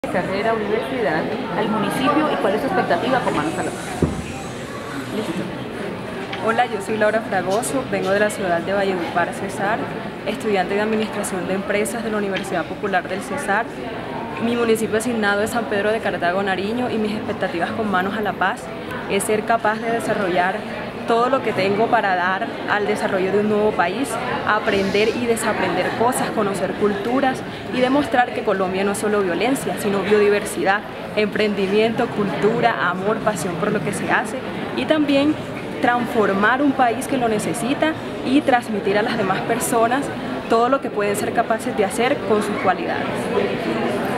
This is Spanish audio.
Carrera, universidad, al municipio y cuál es su expectativa con Manos a la Paz. Listo. Hola, yo soy Laura Fragoso, vengo de la ciudad de Valledupar, Cesar, estudiante de Administración de Empresas de la Universidad Popular del Cesar. Mi municipio asignado es San Pedro de Cartago, Nariño, y mis expectativas con Manos a la Paz es ser capaz de desarrollar todo lo que tengo para dar al desarrollo de un nuevo país, aprender y desaprender cosas, conocer culturas y demostrar que Colombia no es solo violencia, sino biodiversidad, emprendimiento, cultura, amor, pasión por lo que se hace y también transformar un país que lo necesita y transmitir a las demás personas todo lo que pueden ser capaces de hacer con sus cualidades.